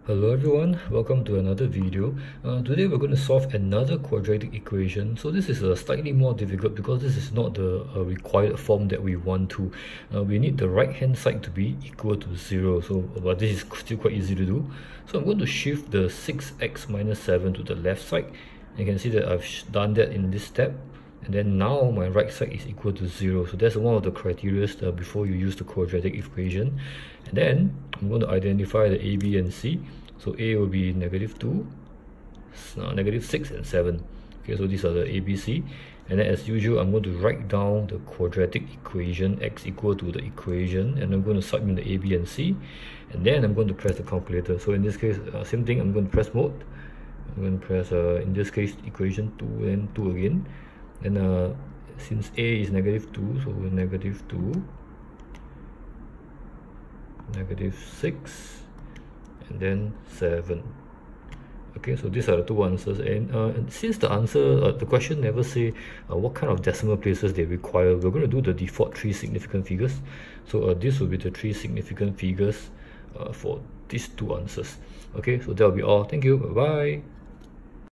Hello everyone, welcome to another video. Today we're going to solve another quadratic equation. So this is slightly more difficult because this is not the required form that we want to. We need the right hand side to be equal to 0. But this is still quite easy to do. So I'm going to shift the 6x minus 7 to the left side. You can see that I've done that in this step. And then now my right side is equal to 0. So that's one of the criteria before you use the quadratic equation. And then I'm going to identify the a, b, and c. So a will be -2, -6, and 7. Okay, so these are the a, b, c. And then as usual, I'm going to write down the quadratic equation, x equal to the equation, and I'm going to submit the a, b, and c. And then I'm going to press the calculator. So in this case, same thing, I'm going to press mode. I'm going to press, in this case, equation 2 and 2 again. And since a is -2, so -2, -6, and then 7. Okay, so these are the two answers. And since the answer, the question never say what kind of decimal places they require, we're going to do the default 3 significant figures. So this will be the 3 significant figures for these two answers. Okay, so that will be all. Thank you. Bye bye.